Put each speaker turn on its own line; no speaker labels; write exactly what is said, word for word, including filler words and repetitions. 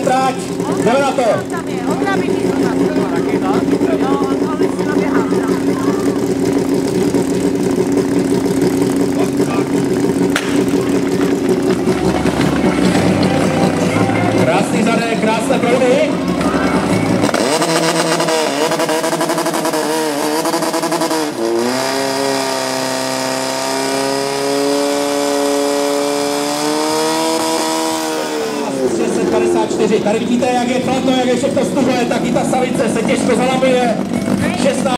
tráť, jdeme na to. Krásný zadek, krásné proudy. šest padesát čtyři. Tady vidíte, jak je chladno, jak je všechno stuhlé, taky ta salice se těžko zalamuje. šestnáct